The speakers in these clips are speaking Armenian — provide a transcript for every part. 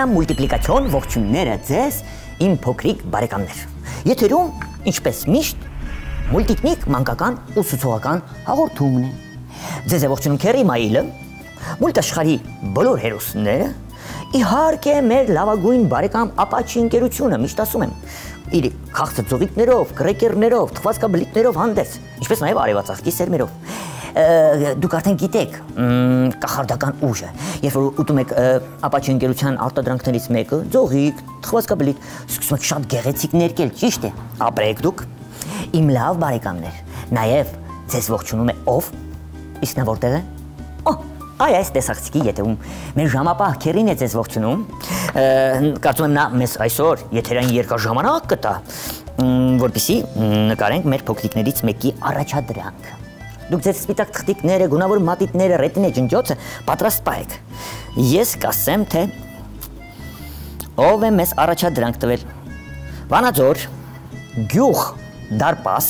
ամենամուլտիպլիկացիոն ողջույնները ձեզ իմ փոքրիկ բարեկամներ։ Եթերում, ինչպես միշտ, մուլտիկնիկ մանկական ուսուցողական հաղորդումն է։ Ձեզ է ողջունում Քերի Մայիլը, մուլտաշխարհի բոլոր հերոսները, իհարկե մեր լավագույն բարեկամ Ապաչի ընկերությունը, միշտ ասում եմ, իր քաղցր ծովիկներով, կրեկերներով, թխվածքաբլիթներով հանդերձ, ինչպես նաև արևածաղկի սերմերով։ Դուք արդեն գիտեք կախարդական ուժը, երբ որ ուտում եք Ապաչի ընկերության արտադրանքներից մեկը, ձողիկ, թխվածքաբլիթ, սկսում եք շատ գեղեցիկ ներկել, ճիշտ է, ապրեք դուք։ Իմ լավ բարեկամներ, նաև ձեզ ողջունում է ով, իսկ նա որտեղ է։ Այս տեսախցիկի ետևում մեր ժամապահ Քերին է ձեզ ողջունում, կարծում եմ նա մեզ այսօր եթերային երկար ժամանակ կտա, որպեսզի նկարենք մեր փոքրիկներից մեկի առաջադրանքը։ Դուք ձեր սպիտակ թղթիկները, գունավոր մատիտները, ռետինե ջնջոցը պատրաստ պահեք։ Ես կասեմ, թե ով է մեզ առաջադրանք տվել։ Վանաձոր, գյուղ, դարպաս,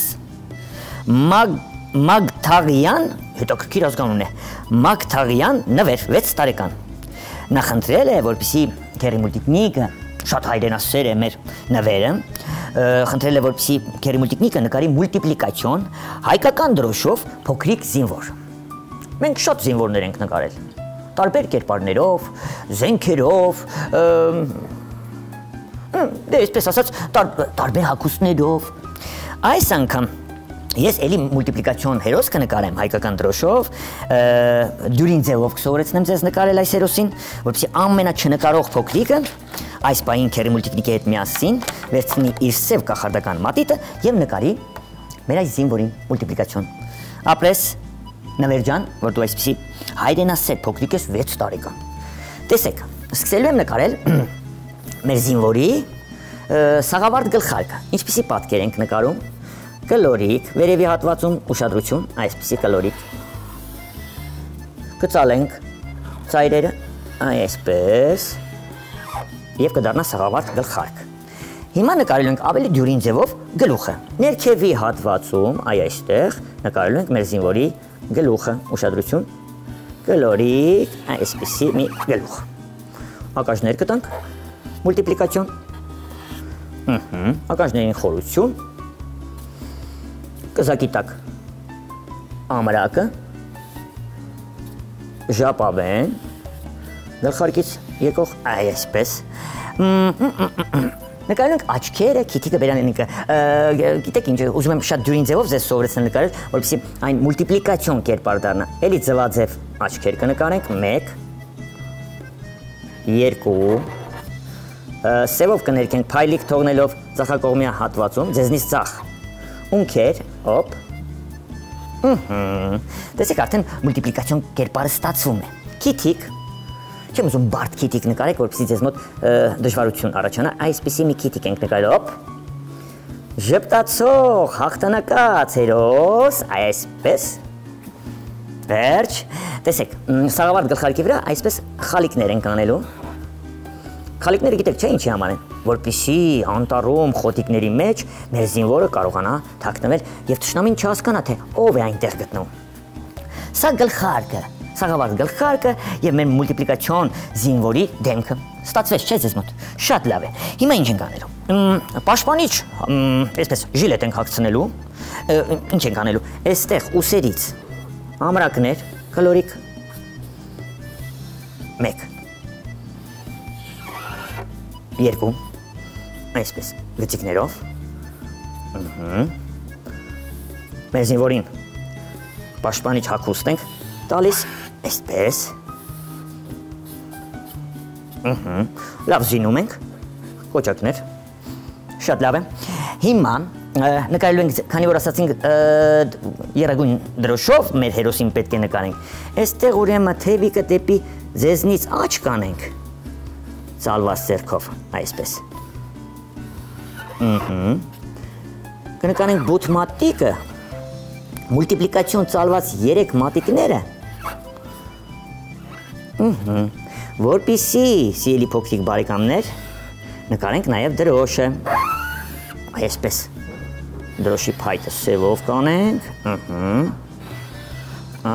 Մագթաղյան, հետաքրքիր ազգանուն է, Մագթաղյան նվեր 6 տարեկան։ Նա խնդրել է, որպեսզի Քերի մուլտիկնիկը, շատ հայրենասեր է մեր նվերը, խնդրել է, որպեսզի Քերի մուլտիկնիկը նկարի մուլտիպլիկացիոն հայկական դրոշով փոքրիկ զինվոր։ Մենք շատ զինվորներ ենք նկարել, տարբեր կերպարներով, զենքերով, այսպես ասած, տարբեր հագուստներով։ Այս անգամ ես էլի մուլտիպլիկացիոն հերոս կնկարեմ հայկական դրոշով, դյուրին ձևով կսովորեցնեմ ձեզ նկարել այս հերոսին, որպեսզի ամենաչնկարող փոքրիկը այս պահին Քերի մուլտիկնիկի հետ միասին վերցնի իր սև կախարդական մատիտը եւ նկարի մեր այս զինվորին մուլտիպլիկացիոն։ Ապրես նվեր ջան, որ դու այսպեսի հայրենասեր փոքրիկ ես 6 տարեկան։ Տեսեք, սկսելու եմ նկարել մեր զինվորի սաղավարտ գլխարկը, ինչպեսի պատկեր ենք նկարում։ Կլորիկ, վերևի հատվածում ուշադրություն, այսպիսի կլորիկ։ Կծալենք ծայրերը, այսպես, և կդառնա սաղավարտ գլխարկ։ Հիմա նկարելու ենք ավելի դյուրին ձևով գլուխը։ Ներքևի հատվածում, այստեղ, նկարելու ենք մեր զինվորի գլուխը, ուշադրություն, կլորիկ, այսպիսի մի գլուխ։ Ականջներ կտանք, մուլտիպլիկացիոն, ականջներին խորություն, կզակի տակ ամրակը, ժապավեն, գլխարկից եկող այսպես, նկարել ենք աչքերը, քիթիկը բերանենիկը, գիտեք ինչ, ուզում եմ շատ դյուրին ձևով ձեզ սովորեցնել նկարել, որպեսզի այն մուլտիպլիկացիոն կերպար դառնա, էլի ձվաձև աչքեր կնկարենք, 1, 2, սևով կներքենք փայլիկ թողնելով ձախակողմյա հատվածում, ձեզնից ձախ, ունքեր, օպ, տեսեք արդեն մուլտիպլիկացիոն կերպարը ստացվում է, քիթիկ, չեմ ուզում բարդ քիթիկ նկարեք, որպեսզի ձեզ մոտ դժվարություն առաջանա, այսպիսի մի քիթիկ ենք նկարել, օպ, ժպտացող, հաղթանակած հերոս, այսպես, վերջ, տեսեք, սաղավարտ գլխարկի վրա այսպես խալիկներ ենք անելու, խալիկները գիտեք չէ ինչի համար են, որպեսզի անտառում խոտիկների մեջ մեր զինվորը կարողանա թաքնվել և թշնամին չհասկանա, թե ով է այնտեղ գտնվում։ Սա գլխարկը, սաղավարտ գլխարկը և մեր մուլտիպլիկացիոն զինվորի դեմքը։ Ստացվեց չէ ձեզ մոտ, շատ լավ է։ Հիմա ինչ ենք անելու։ Պաշտպանիչ, այսպես ժիլետ ենք հագցնելու, ինչ ենք անելու, այստեղ ուսերից ամրակներ, կլորիկ, 1, 2, այսպես, գծիկներով, մեր զինվորին պաշտպանիչ հագուստ ենք տալիս, այսպես, լավ զինում ենք, կոճակներ, շատ լավ է, հիմա նկարելու ենք, քանի որ ասացինք եռագույն դրոշով մեր հերոսին պետք է նկարենք, այստեղ ուրեմն թևիկը դեպի ձեզնից աչք կանենք, ծալված ձեռքով, այսպես, կնկանենք բութ մատիկը, մուլտիպլիկացիոն ծալված 3 մատիկները, որպեսզի, սիրելի փոքրիկ բարեկամներ, նկարենք նաև դրոշը, այսպես, դրոշի փայտը սևով կանենք,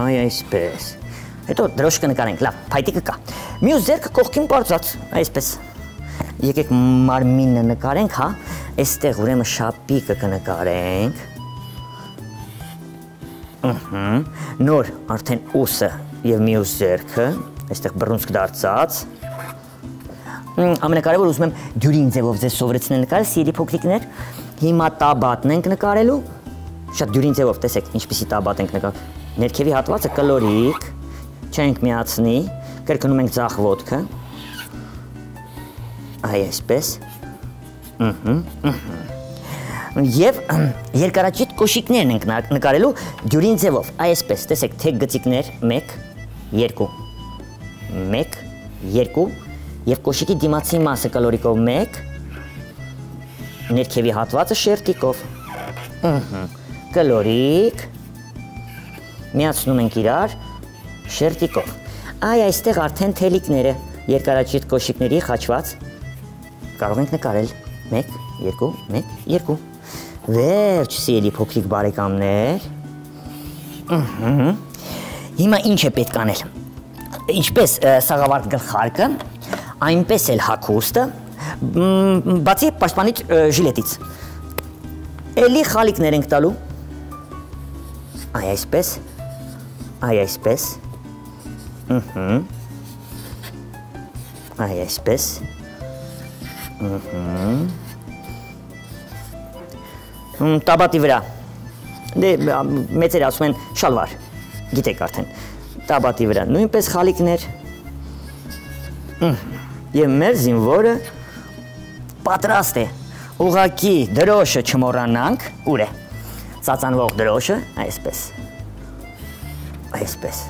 այսպես, հետո դրոշ կնկարենք, լավ, փայտիկը կա, մյուս ձեռքը կողքին պարզած, այսպես, Եկեք մարմինը նկարենք, հա, այստեղ ուրեմն շապիկը կնկարենք։ Նոր արդեն ուսը եւ մյուս ձեռքը, այստեղ բռունցք դարձած։ Ամենակարևորը ուզում եմ դյուրին ձևով ձեզ սովորեցնել նկարել, սիրելի փոքրիկներ։ Հիմա տաբատն ենք նկարելու։ Շատ դյուրին ձևով, տեսեք, ինչպիսի տաբատ ենք նկարել։ Ներքևի հատվածը կլորիկ, չենք միացնի, կրկնում ենք ձախ ոտքը։ Այ այսպես։ Եվ երկարաճիտ կոշիկներն ենք նկարելու դյուրին ձևով, այսպես, տեսեք, թեք գծիկներ, 1, 2, 1, 2, և կոշիկի դիմացի մասը կլորիկով 1, ներքևի հատվածը շերտիկով, կլորիկ, միացնում ենք իրար, շերտիկով, այ այստեղ արդեն թելիկները, երկարաճիտ կոշիկների խաչված, կարող ենք նկարել 1, 2, 1, 2, վերջ սիրելի փոքրիկ բարեկամներ, հիմա ինչ է պետք անել, ինչպես սաղավարտ գլխարկը, այնպես էլ հագուստը, բացի պաշտպանիչ ժիլետից, էլի խալիկներ ենք տալու, այ այսպես, այ այսպես, այ այսպես, տաբատի վրա, մեծերը ասում են շալվար, գիտեք արդեն, տաբատի վրա, նույնպես խալիկներ, և մեր զինվորը պատրաստ է, ուղղակի դրոշը չմոռանանք, ուր է, ծածանվող դրոշը, այսպես, այսպես,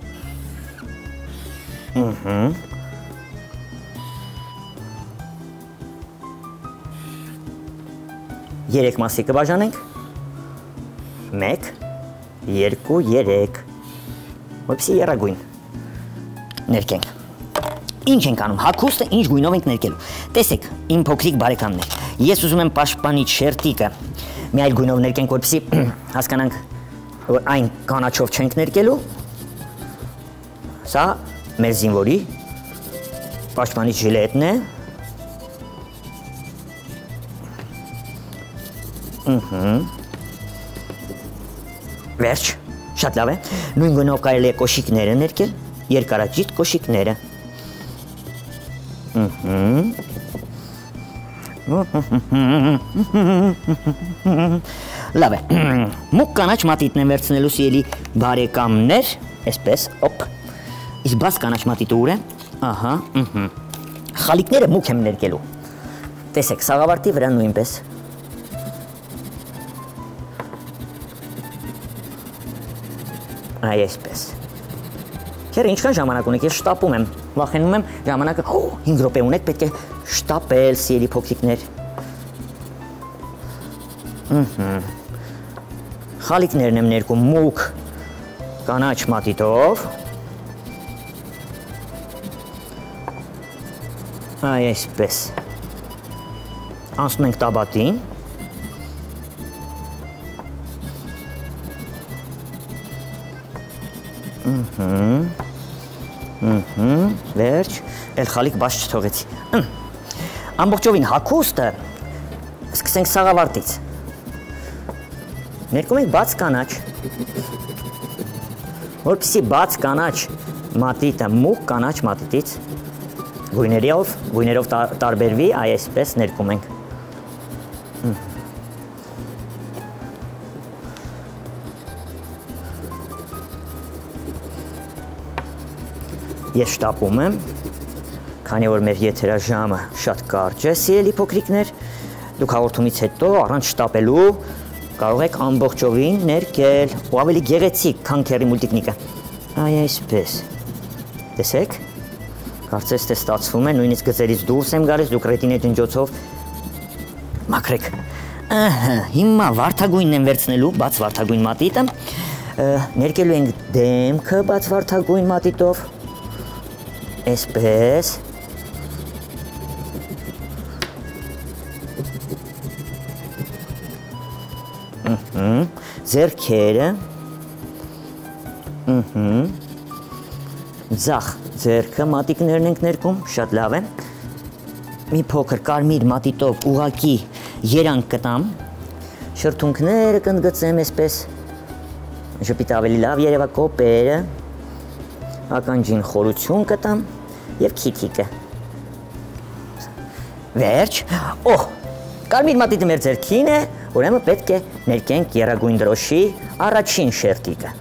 Երեք մասի կբաժանենք, 1, 2, 3, որպեսզի եռագույն ներկենք, ինչ ենք անում, հագուստը ինչ գույնով ենք ներկելու, տեսեք, իմ փոքրիկ բարեկամներ, ես ուզում եմ պաշտպանիչ շերտիկը մի այլ գույնով ներկենք, որպեսզի հասկանանք, որ այն կանաչով չենք ներկելու, սա մեր զինվորի պաշտպանիչ ժիլետն է, վերջ, շատ լավ է, նույն գույնով կարելի է կոշիկները ներկել, երկարաճիտ կոշիկները, լավ է, մուկ կանաչ մատիտն եմ վերցնելու սիրելի բարեկամներ, այսպես, օպ, իսկ բաց կանաչ մատիտը ուր է, ահա, խալիկները մուկ եմ ներկելու, տեսեք, սաղավարտի վրա նույնպես, այ այսպես, քերը ինչքան ժամանակ ունեք, ես շտապում եմ, վախենում եմ ժամանակը, 5 րոպե ունեք, պետք է շտապել, սիրելի փոքրիկներ, խալիկներն եմ ներկում մուկ կանաչ մատիտով, այ այսպես, անցնում ենք տաբատին, վերջ, էլ խալիկ բաց չթողեցի, ամբողջովին հագուստը, սկսենք սաղավարտից, ներկում ենք բաց կանաչ, որպեսզի բաց կանաչ մատիտը մուկ կանաչ մատիտից գույներով տարբերվի, այ այսպես ներկում ենք, ես շտապում եմ, քանի որ մեր եթերաժամը շատ կարճ է, սիրելի փոքրիկներ, դուք հաղորդումից հետո առանց շտապելու կարող եք ամբողջովին ներկել ու ավելի գեղեցիկ, քան քերի մուլտիկնիկը, այ այսպես, տեսեք, կարծես թե ստացվում է, նույնիսկ գծերից դուրս եմ գալիս, դուք ռետինե ջնջոցով մաքրեք, հիմա վարդագույնն եմ վերցնելու, բաց վարդագույն մատիտը, ներկելու ենք դեմքը բաց վարդագույն մատիտով, այսպես, ձեռքերը, ձախ ձեռքը մատիկներն ենք ներկում, շատ լավ է, մի փոքր կարմիր մատիտով ուղակի երանք կտամ, շրթունքները կընդգծեմ այսպես, ժպիտ ավելի լավ երևա կոպերը, ականջին խորություն կտամ և քիթիկը։ Վերջ, կարմիր մատիտը մեր ձեռքին է, ուրեմն պետք է ներկենք եռագույն դրոշի առաջին շերտիկը։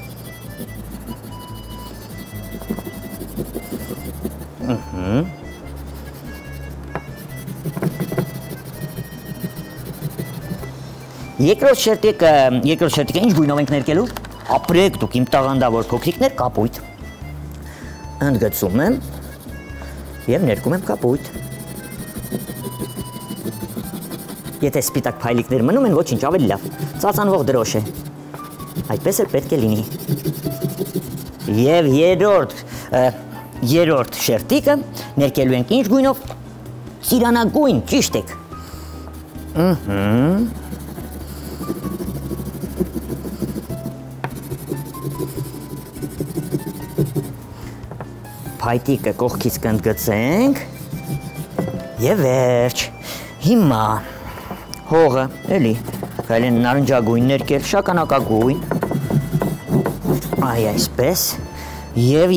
Երկրորդ շերտիկը ինչ գույնով ենք ներկելու, ապրեք դուք իմ տաղանդավոր փոքրիկներ, կապույտ։ Ընդգծում եմ և ներկում եմ կապույտ։ Եթե սպիտակ փայլիկներ մնում են, ոչինչ, ավելի լավ, ծածանվող դրոշ է, այդպես էլ պետք է լինի։ Եվ երրորդ շերտիկը ներկելու ենք ինչ գույնով, ծիրանագույն, ճիշտ եք։ Փայտիկը կողքից կընդգծենք և վերջ։ Հիմա հողը, էլի, կարելի է նարնջագույն ներկել, շագանակագույն, այ այսպես, և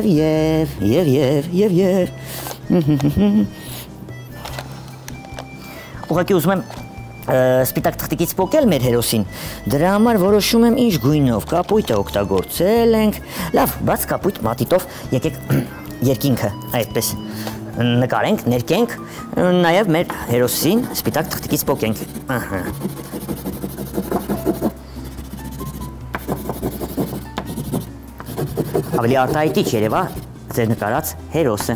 ուղղակի ուզում եմ սպիտակ թղթիկից պոկել մեր հերոսին, դրա համար որոշում եմ ինչ գույնով, կապույտը օգտագործել ենք, լավ, բաց կապույտ մատիտով, եկեք երկինքը այդպես նկարենք, ներկենք, նաև մեր հերոսին սպիտակ թղթիկից պոկենք, ավելի արտահայտիչ երևա ձեր նկարած հերոսը։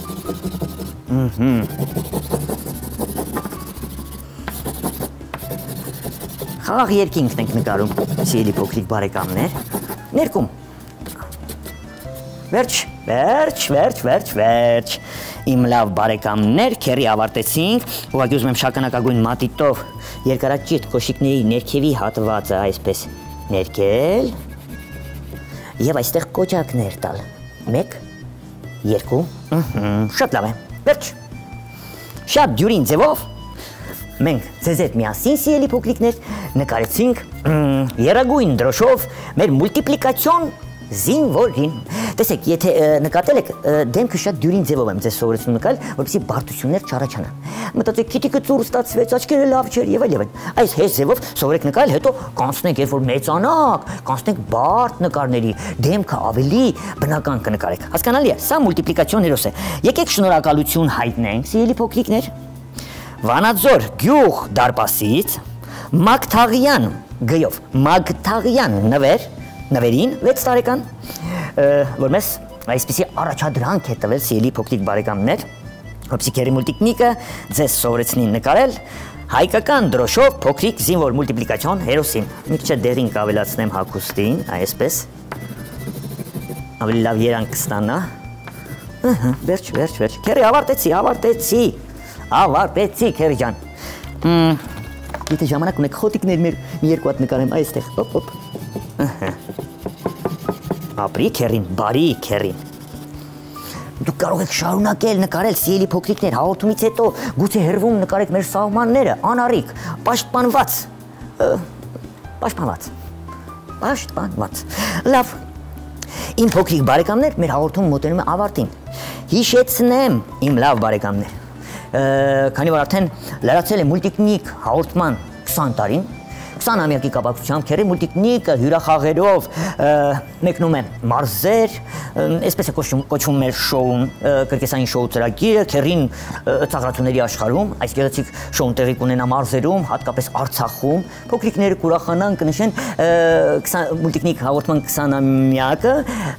Խաղաղ երկինքն ենք նկարում, սիրելի փոքրիկ բարեկամներ, ներկում։ Վերջ, իմ լավ բարեկամներ, քերի ավարտեցինք, ուղղակի ուզում եմ շագանակագույն մատիտով երկարաճիտ կոշիկների ներքևի հատվածը այսպես ներկել և այստեղ կոճակներ տալ, 1, 2, շատ լավ է, վերջ, շատ դյուրին ձևով մենք ձեզ հետ միասին սիրելի փոքրիկներ նկարեցինք եռագույն դրոշով մեր մուլտիպլիկացիոն զինվորին։ Տեսեք, եթե նկատել եք, դեմքը շատ դյուրին ձևով եմ ձեզ սովորեցնում նկարել, որպեսզի բարդություններ չառաջանան։ Մտածեք, քիթիկը ծուռ ստացվեց, աչքերը լավ չէր եւ այլն։ Այս հեշտ ձևով սովորեք նկարել, հետո կանցնենք, երբ որ մեծանաք, կանցնենք բարդ նկարների, դեմքը ավելի բնական կնկարեք։ Հասկանալի է, սա մուլտիպլիկացիոն հերոս է։ Եկեք շնորհակալություն հայտնենք, սիրելի փոքրիկներ։ Վանաձոր գյուղ դարպասից Մագթաղյան գյով, Մագթաղյան նվերին 6 տարեկան, որ մեզ այսպիսի առաջադրանք է տվել սիրելի փոքրիկ բարեկամներ, որպեսզի քերի մուլտիկնիկը ձեզ սովորեցնի նկարել հայկական դրոշով փոքրիկ զինվոր մուլտիպլիկացիոն հերոսին։ Մի քիչ դերին կավելացնեմ հագուստին, այսպես, ավելի լավ երանք կստանա։ Վերջ, քերի ավարտեցի քերի ջան։ Եթե ժամանակ ունեք խոտիկներ մեր մի երկու հատ նկարեմ այստեղ, հոպ։ Ապրի քերին, բարի քերին։ Դուք կարող եք շարունակել նկարել սիրելի փոքրիկներ, հաղորդումից հետո գուցե հեռվում նկարեք մեր սահմանները, անառիկ, պաշտպանված։ Լավ, իմ փոքրիկ բարեկամներ, մեր հաղորդումը մոտենում է ավարտին։ Հիշեցնեմ, իմ լավ բարեկամներ, քանի որ արդեն լրացել է մուլտիկնիկ հաղորդման 20 տարին, 20-ամյակի կապակցությամբ քերի մուլտիկնիկը հյուրախաղերով մեկնում է մարզեր, այսպես է կոչվում մեր շոուն, կրկեսային շոու ծրագիրը, քերին ծաղրացուների աշխարհում, այս գեղեցիկ շոուն տեղի կունենա մարզերում, հատկապես Արցախում, փոքրիկները կուրախանան կնշեն մուլտիկնիկ հաղորդման 20-ամյակը,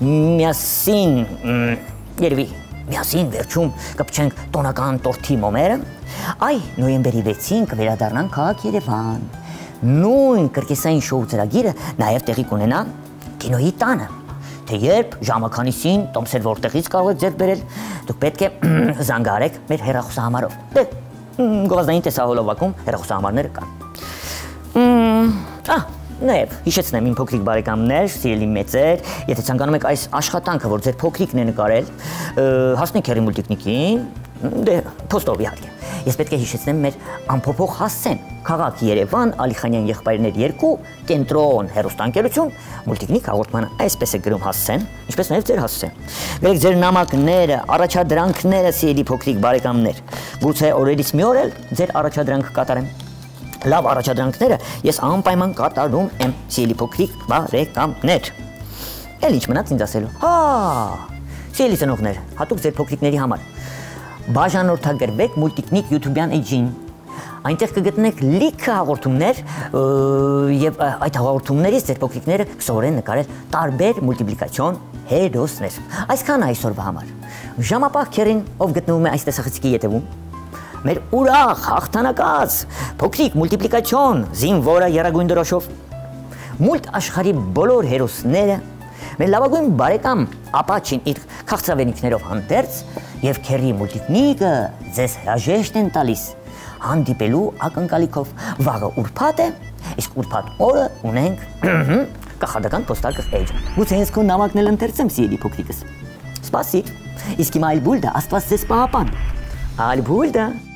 միասին վերջում կպչենք տոնական տորթի մոմերը, նոյեմբերի 6-ին կվերադառնանք քաղաք Երևան։ Նույն կրկեսային շոու ծրագիրը նաև տեղի կունենա կինոյի տանը, թե երբ ժամականիսին տոմսեր որտեղից կարող եք ձեռք բերել, դուք պետք է զանգահարեք մեր հեռախոսահամարով։ Գովազդային տեսահոլովակում հեռախոսահամարները կան։ Նաև հիշեցնեմ իմ փոքրիկ բարեկամներ, սիրելի մեծեր, եթե ցանկանում եք այս աշխատանքը, որ ձեր փոքրիկն է նկարել, հասնեք Քերի Մուլտիկնիկին, դե փոստով իհարկե։ Ես պետք է հիշեցնեմ մեր անփոփոխ հասցեն, քաղաք Երևան, Ալիխանյան եղբայրներ 2, կենտրոն հեռուստաընկերություն, Մուլտիկնիկ հաղորդմանը այսպես է գրում հասցեն, ինչպես նաև ձեր հասցեն։ Գրեք ձեր նամակները, առաջադրանքները, սիրելի փոքրիկ բարեկամներ։ Գուցե օրերից մի օր էլ ձեր առաջադրանքը կատարեմ։ Լավ առաջադրանքները ես անպայման կատարում եմ, սիրելի փոքրիկ բարեկամներ։ Էլ ինչ մնաց ինձ ասելու։ Հա, սիրելի ծնողներ, հատուկ ձեր փոքրիկների համար բաժանորդագրվեք Մուլտիկնիկ YouTube-յան էջին։ Այնտեղ կգտնեք լիքը հաղորդումներ եւ այդ հաղորդումներից ձեր փոքրիկները կսովորեն նկարել տարբեր մուլտիպլիկացիոն հերոսներ։ Այսքան այսօրվա համար։ Ժամապահ Քերին, ով գտնվում է այս տեսախցիկի ետևում, մեր ուրախ հաղթանակած փոքրիկ մուլտիպլիկացիոն զինվորը եռագույն դրոշով, մուլտ աշխարհի բոլոր հերոսները, մեր լավագույն բարեկամ Ապաչին իր քաղցրավենիքներով հանդերձ եւ Քերի Մուլտիկնիկը ձեզ հրաժեշտ են տալիս հանդիպելու ակնկալիքով։ Վաղը ուրբաթ է, իսկ ուրբաթ օրը ունենք կախարդական պոստարկղ էջ։ Գուցե ես քո նամակն էլ ընթերցեմ, սիրելի փոքրիկս։ Սպասի, իսկ իմ այլ բուլդը Աստված ձեզ պահապան։ Այլ բուլդը